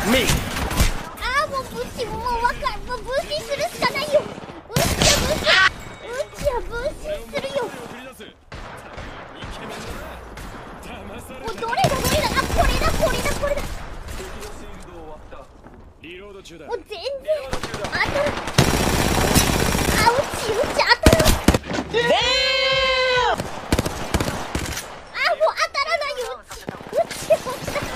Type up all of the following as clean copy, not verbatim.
Me. あーもうブチもうわかる。もう分身するしかないよ。うちは分身するよ。もうどれだどれだ。あ、これだこれだこれだ。もう全然当たる。あ、うち当たる。あ、もう当たらないよ。うちもうダメ。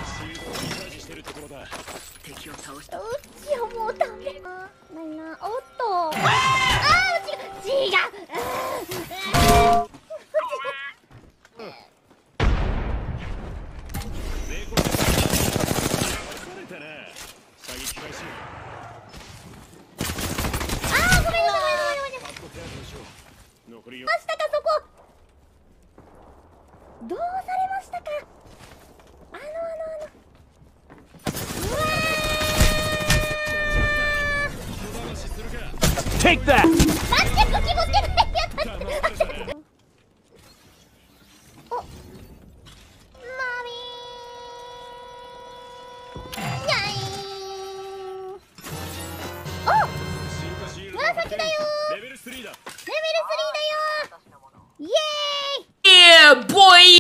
うちはもうダメ。ないな。おっと。あー、違う。ましたかそこ。どうされましたか。 Take that. 待って武器持ってないやつ。お、マミー。にゃいー。お、紫だよー。レベル3だよー。イエーイ。 Yeah, boy.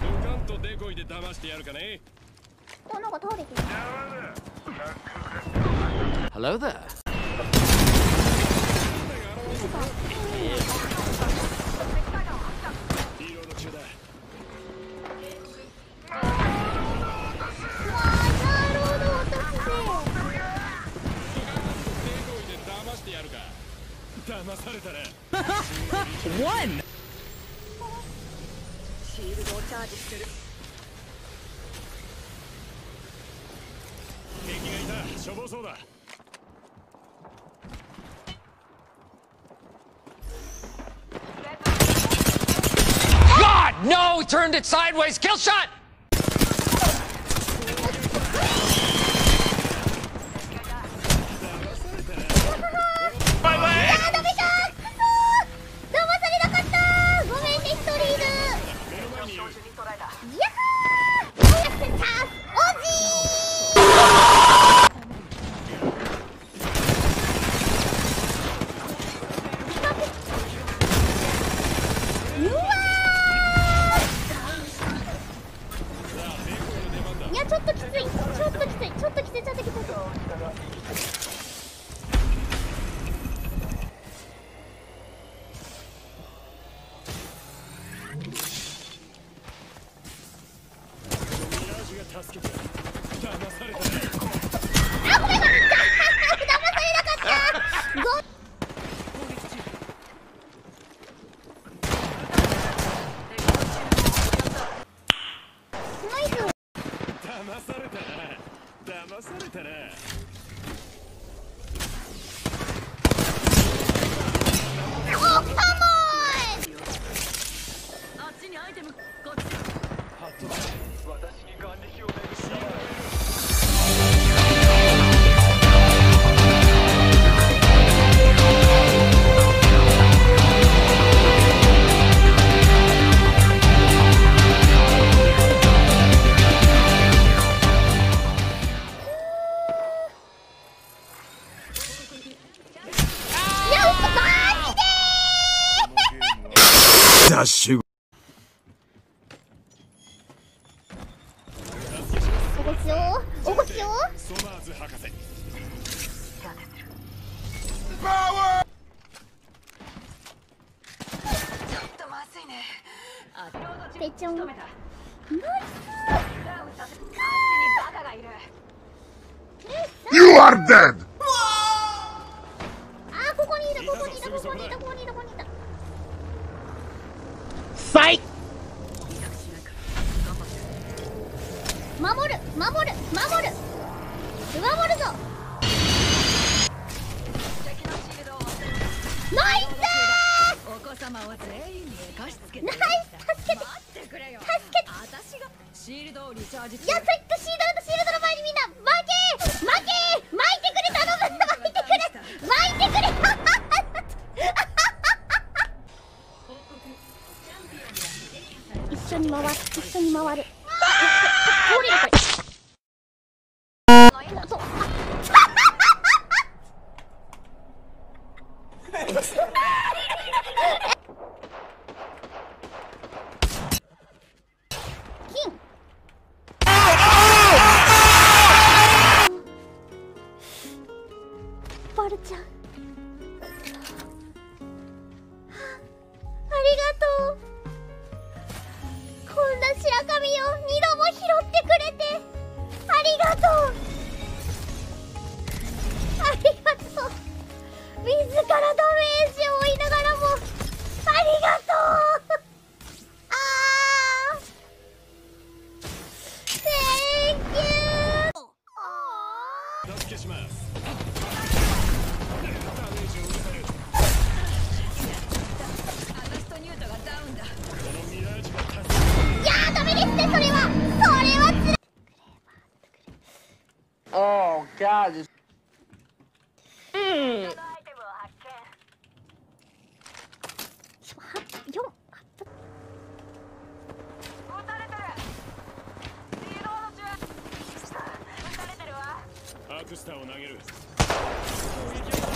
お、なんか倒れてる。 Hello there. 騙されたね。 One. シールドをチャージする。 敵がいた。しょぼそうだ。 God, no! He turned it sideways. Kill shot. My leg. あー、ダメかー。くそー。騙されなかったー。ごめんね、一人いる。やっはー。早くセンター。おじー。うわー。いや、ちょっときつい。ちょっときつい。ちょっときつい。ちょっときつい。 助けて。騙されたね。 あ、ごめんごめん。騙されなかった。ナイス。 騙されたな。騙されたな。 お、カモン。 あっちにアイテム。こっち。 ハットだ。私に眼力を巡した。 ダッシュ。 おごちよー。おごちよー。 ソマーズ博士。 ちょっとまずいね。あ、 ぺちょん。ナイス。 あっちにバカがいる。 You are dead! あー、ここにいた、ここにいた、ここにいた、ここにいた、ここにいた。 Fight. 守る、守る、守る。守るぞ。ナイスお子様を全員に貸し付けー。ナて。 イス、助けて。 待ってくれよ。 助けて。 私がシールドをリチャージすいや、 る。 さっきとシールドの前にみんな負け負け巻いてくれ、頼む。巻いてくれ、巻いてくれ。一緒に回る、一緒に回る。通れるこれ。そう。 白神よ、2度も拾ってくれてありがとう。ありがとう。自らダメージを負いながらもありがとう。あー Thank you。 助けします。 アガストニュートがダウンだ。 このミラージュが助いやーダメですね、それはつらい。 Oh, God. This... アクスターを投げる。